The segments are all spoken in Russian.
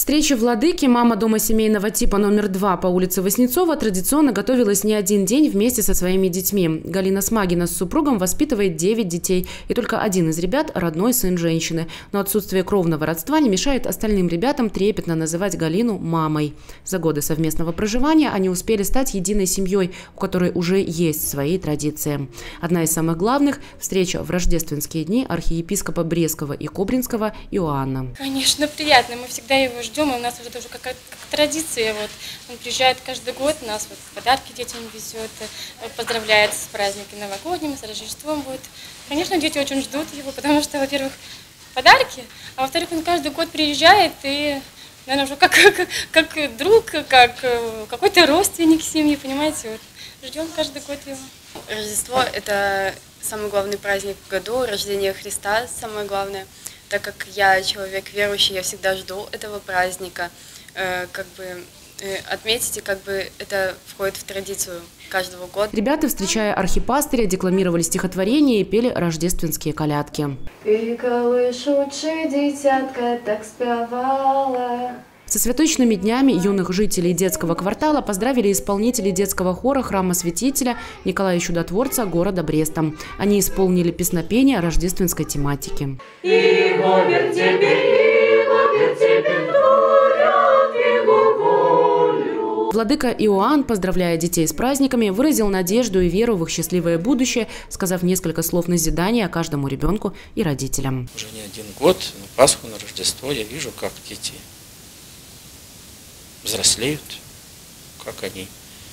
встрече владыки мама дома семейного типа номер 2 по улице Васнецова традиционно готовилась не один день вместе со своими детьми. Галина Смагина с супругом воспитывает 9 детей, и только один из ребят – родной сын женщины. Но отсутствие кровного родства не мешает остальным ребятам трепетно называть Галину мамой. За годы совместного проживания они успели стать единой семьей, у которой уже есть свои традиции. Одна из самых главных – встреча в рождественские дни архиепископа Брестского и Кобринского Иоанна. Конечно, приятно. Мы всегда его ждем, и у нас уже тоже как традиция. Он приезжает каждый год, нас подарки детям везет, поздравляет с праздниками новогодними, с Рождеством. Конечно, дети очень ждут его, потому что, во-первых, подарки, а во-вторых, он каждый год приезжает и, наверное, уже как друг, как какой-то родственник семьи, понимаете. Ждем каждый год его. Рождество – это самый главный праздник в году, рождение Христа – самое главное. Так как я человек верующий, я всегда жду этого праздника, отметить, и это входит в традицию каждого года. Ребята, встречая архипастыря, декламировали стихотворения и пели рождественские колядки. «Ты, колышуче, дитятка, так спевала». Со святочными днями юных жителей детского квартала поздравили исполнители детского хора храма Святителя Николая Чудотворца города Бреста. Они исполнили песнопение рождественской тематики. Владыка Иоанн, поздравляя детей с праздниками, выразил надежду и веру в их счастливое будущее, сказав несколько слов назидания каждому ребенку и родителям. Уже не один год, на Пасху, на Рождество я вижу, как дети взрослеют, как они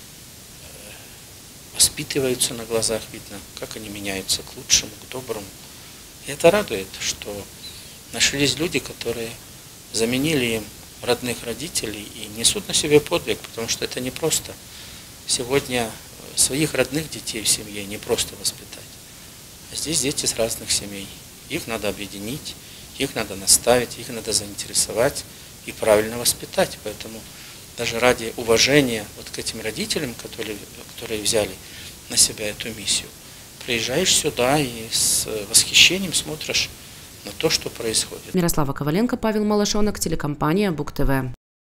воспитываются на глазах, видно, как они меняются к лучшему, к доброму. И это радует, что нашлись люди, которые заменили им родных родителей и несут на себе подвиг, потому что это непросто. Сегодня своих родных детей в семье не просто воспитать. А здесь дети с разных семей. Их надо объединить, их надо наставить, их надо заинтересовать и правильно воспитать. Поэтому даже ради уважения к этим родителям, которые взяли на себя эту миссию, приезжаешь сюда и с восхищением смотришь на то, что происходит. Мирослава Коваленко, Павел Малашонок, телекомпания Бук ТВ.